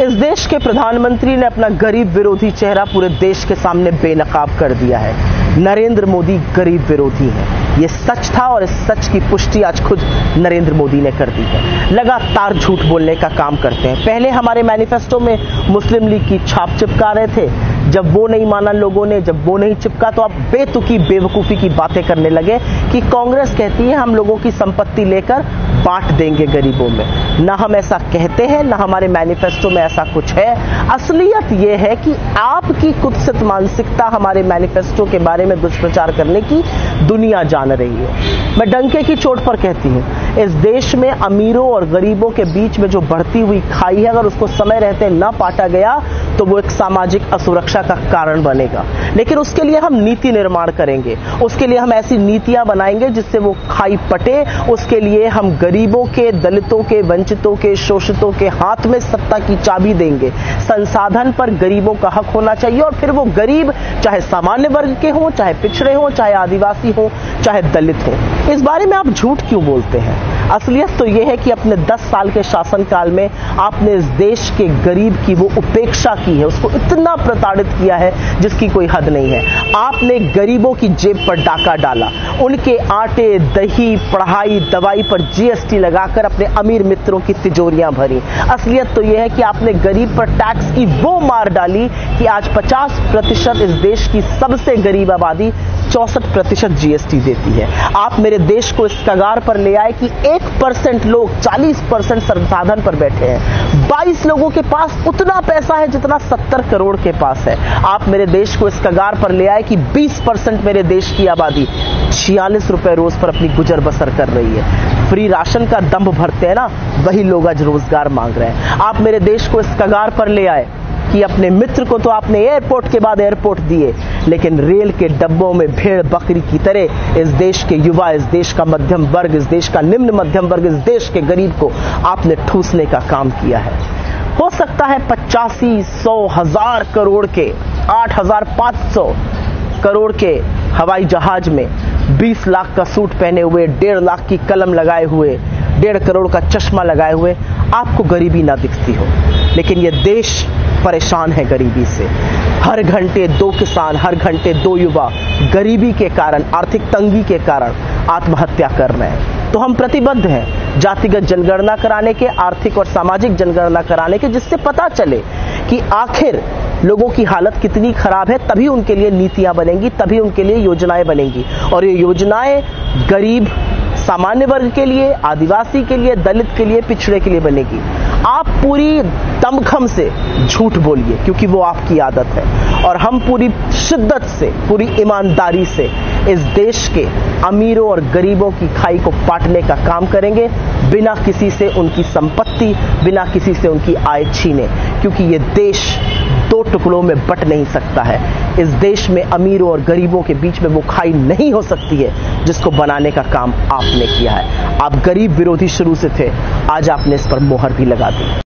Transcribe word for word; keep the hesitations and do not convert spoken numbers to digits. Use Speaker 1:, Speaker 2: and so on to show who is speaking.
Speaker 1: इस देश के प्रधानमंत्री ने अपना गरीब विरोधी चेहरा पूरे देश के सामने बेनकाब कर दिया है। नरेंद्र मोदी गरीब विरोधी हैं। ये सच था और इस सच की पुष्टि आज खुद नरेंद्र मोदी ने कर दी है। लगातार झूठ बोलने का काम करते हैं। पहले हमारे मैनिफेस्टो में मुस्लिम लीग की छाप चिपका रहे थे। जब वो नहीं माना लोगों ने, जब वो नहीं चिपका तो अब बेतुकी बेवकूफी की बातें करने लगे कि कांग्रेस कहती है हम लोगों की संपत्ति लेकर बांट देंगे गरीबों में। ना हम ऐसा कहते हैं, ना हमारे मैनिफेस्टो में ऐसा कुछ है। असलियत यह है कि आपकी कुत्सित मानसिकता हमारे मैनिफेस्टो के बारे में दुष्प्रचार करने की दुनिया जान रही है। मैं डंके की चोट पर कहती हूं, इस देश में अमीरों और गरीबों के बीच में जो बढ़ती हुई खाई है, अगर उसको समय रहते न पाटा गया तो वो एक सामाजिक असुरक्षा का कारण बनेगा। लेकिन उसके लिए हम नीति निर्माण करेंगे, उसके लिए हम ऐसी नीतियां बनाएंगे जिससे वो खाई पटे। उसके लिए हम गरीबों के, दलितों के, वंचितों के, शोषितों के हाथ में सत्ता की चाबी देंगे। संसाधन पर गरीबों का हक होना चाहिए और फिर वो गरीब चाहे सामान्य वर्ग के हों, चाहे पिछड़े हों, चाहे आदिवासी हों, चाहे दलित हों। इस बारे में आप झूठ क्यों बोलते हैं? असलियत तो यह है कि अपने दस साल के शासनकाल में आपने इस देश के गरीब की वो उपेक्षा की है, उसको इतना प्रताड़ित किया है जिसकी कोई हद नहीं है। आपने गरीबों की जेब पर डाका डाला, उनके आटे, दही, पढ़ाई, दवाई पर जीएसटी लगाकर अपने अमीर मित्रों की तिजोरियां भरी। असलियत तो यह है कि आपने गरीब पर टैक्स की वो मार डाली कि आज पचास प्रतिशत इस देश की सबसे गरीब आबादी चौसठ प्रतिशत जीएसटी देती है। आप मेरे देश को इस कगार पर ले आए कि एक परसेंट लोग चालीस परसेंट संसाधन पर बैठे हैं। बाईस लोगों के पास उतना पैसा है जितना सत्तर करोड़ के पास है। आप मेरे देश को इस कगार पर ले आए कि बीस परसेंट मेरे देश की आबादी छियालीस रुपए रोज पर अपनी गुजर बसर कर रही है। फ्री राशन का दंभ भरते हैं ना, वही लोग आज रोजगार मांग रहे हैं। आप मेरे देश को इस कगार पर ले आए कि अपने मित्र को तो आपने एयरपोर्ट के बाद एयरपोर्ट दिए, लेकिन रेल के डब्बों में भेड़ बकरी की तरह इस देश के युवा, इस देश का मध्यम वर्ग, इस देश का निम्न मध्यम वर्ग, इस देश के गरीब को आपने ठूसने का काम किया है। हो सकता है पचासी, सौ, हजार करोड़ के, आठ हजार पांच सौ करोड़ के हवाई जहाज में बीस लाख का सूट पहने हुए, डेढ़ लाख की कलम लगाए हुए, डेढ़ करोड़ का चश्मा लगाए हुए आपको गरीबी ना दिखती हो, लेकिन यह देश परेशान है गरीबी से। हर घंटे दो किसान, हर घंटे दो युवा गरीबी के कारण, आर्थिक तंगी के कारण आत्महत्या कर रहे हैं। तो हम प्रतिबद्ध हैं जातिगत जनगणना कराने के, आर्थिक और सामाजिक जनगणना कराने के, जिससे पता चले कि आखिर लोगों की हालत कितनी खराब है। तभी उनके लिए नीतियां बनेंगी, तभी उनके लिए योजनाएं बनेंगी। और ये योजनाएं गरीब, सामान्य वर्ग के लिए, आदिवासी के लिए, दलित के लिए, पिछड़े के लिए बनेगी। आप पूरी दमखम से झूठ बोलिए क्योंकि वो आपकी आदत है, और हम पूरी शिद्दत से, पूरी ईमानदारी से इस देश के अमीरों और गरीबों की खाई को पाटने का काम करेंगे, बिना किसी से उनकी संपत्ति, बिना किसी से उनकी आय छीने, क्योंकि ये देश दो टुकड़ों में बट नहीं सकता है। इस देश में अमीरों और गरीबों के बीच में वो खाई नहीं हो सकती है जिसको बनाने का काम आपने किया है। आप गरीब विरोधी शुरू से थे, आज आपने इस पर मोहर भी लगा दी।